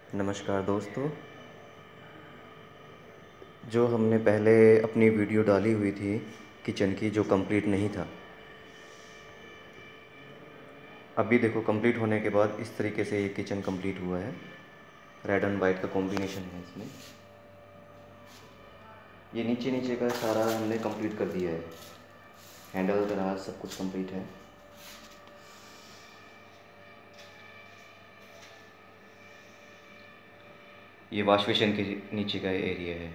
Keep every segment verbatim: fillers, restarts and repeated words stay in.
नमस्कार दोस्तों। जो हमने पहले अपनी वीडियो डाली हुई थी किचन की, जो कंप्लीट नहीं था, अभी देखो कंप्लीट होने के बाद इस तरीके से ये किचन कंप्लीट हुआ है। रेड एंड वाइट का कॉम्बिनेशन है इसमें। ये नीचे नीचे का सारा हमने कंप्लीट कर दिया है। हैंडल दराज सब कुछ कंप्लीट है। ये वॉश बेसिन के नीचे का एरिया है।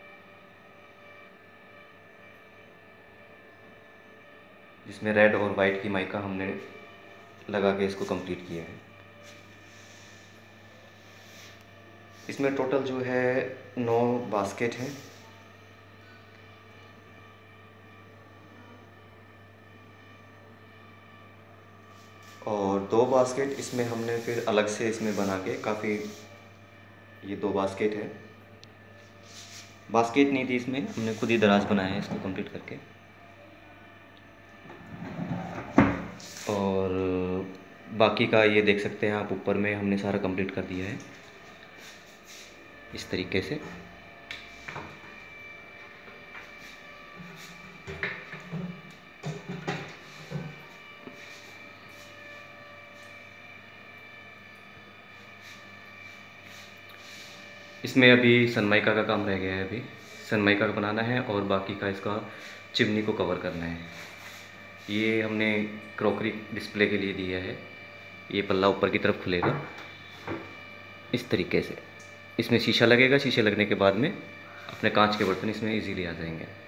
जिसमें रेड और वाइट की माइका हमने लगा के इसको कंप्लीट किया है। इसमें टोटल जो है नौ बास्केट हैं। और दो बास्केट इसमें हमने फिर अलग से इसमें बना के काफ़ी, ये दो बास्केट है। बास्केट नहीं थी इसमें, हमने खुद ही दराज बनाया है इसको कंप्लीट करके। और बाकी का ये देख सकते हैं आप, ऊपर में हमने सारा कंप्लीट कर दिया है इस तरीके से। इसमें अभी सनमाइका का काम रह गया है। अभी सनमाइका का बनाना है और बाकी का इसका चिमनी को कवर करना है। ये हमने क्रॉकरी डिस्प्ले के लिए दिया है। ये पल्ला ऊपर की तरफ खुलेगा इस तरीके से। इसमें शीशा लगेगा। शीशे लगने के बाद में अपने कांच के बर्तन इसमें इजीली आ जाएंगे।